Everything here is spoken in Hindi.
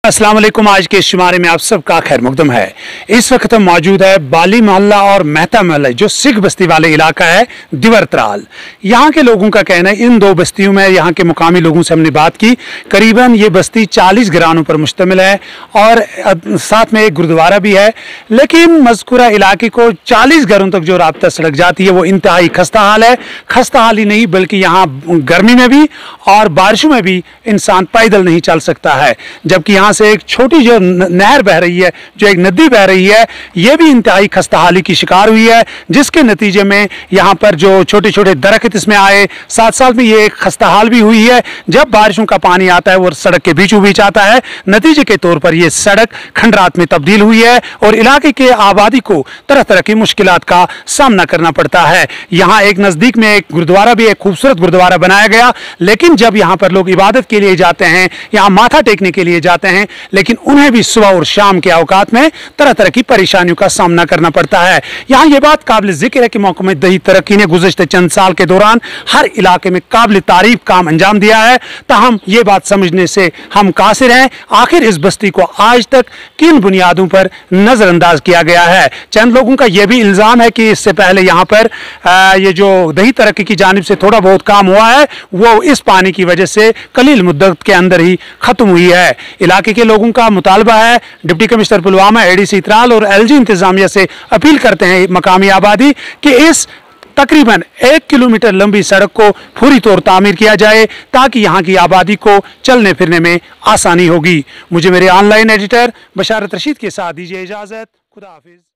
अस्सलाम वालेकुम। आज के शुमारे में आप सबका खैर मकदम है। इस वक्त हम मौजूद है बाली मोहल्ला और मेहता मोहल्ला जो सिख बस्ती वाले इलाका है दिवरत्राल। यहाँ के लोगों का कहना है, इन दो बस्तियों में यहाँ के मुकामी लोगों से हमने बात की, करीबन ये बस्ती 40 घरानों पर मुश्तमिल है और साथ में एक गुरुद्वारा भी है। लेकिन मज़कूरा इलाके को 40 घरों तक जो राब्ता सड़क जाती है वो इंतहाई खस्ता हाल है। खस्ता हाल ही नहीं बल्कि यहाँ गर्मी में भी और बारिशों में भी इंसान पैदल नहीं चल सकता है। जबकि यहाँ से एक छोटी जो नहर बह रही है, जो एक नदी बह रही है, यह भी इंतहाई खस्ताहाली की शिकार हुई है, जिसके नतीजे में यहाँ पर जो छोटे छोटे दरख्त इसमें आए, साथ साथ में ये एक खस्ताहाल भी हुई है। जब बारिशों का पानी आता है वो सड़क के बीचों बीच आता है, नतीजे के तौर पर यह सड़क खंडरात में तब्दील हुई है और इलाके के आबादी को तरह तरह की मुश्किलात का सामना करना पड़ता है। यहाँ एक नजदीक में एक गुरुद्वारा भी, एक खूबसूरत गुरुद्वारा बनाया गया, लेकिन जब यहाँ पर लोग इबादत के लिए जाते हैं, यहाँ माथा टेकने के लिए जाते हैं, लेकिन उन्हें भी सुबह और शाम के औकात में तरह तरह की परेशानियों का सामना करना पड़ता है। यहाँ ये बात काबिल जिक्र है कि महकमा दही तरक्की ने गुज़श्ते चंद साल के दौरान हर इलाके में काबिल तारीफ काम अंजाम दिया है। ताहम ये बात समझने से हम कासिर हैं, आखिर इस बस्ती को आज तक किन बुनियादों पर नजरअंदाज किया गया है। चंद लोगों का यह भी इल्जाम है कि इससे पहले यहाँ पर ये जो दही तरक्की की जानिब से थोड़ा बहुत काम हुआ है वो इस पानी की वजह से कलील मुद्दत के अंदर ही खत्म हुई है। इलाके के लोगों का मुतालबा है, deputy commissioner Pulwama, ADC Tral और एलजी इंतजामिया से अपील करते हैं मकामी आबादी कि इस तकरीबन 1 किलोमीटर लंबी सड़क को पूरी तौर तामीर किया जाए ताकि यहाँ की आबादी को चलने फिरने में आसानी होगी। मुझे मेरे ऑनलाइन एडिटर बशारत रशीद के साथ दीजिए इजाज़त। खुदा हाफिज।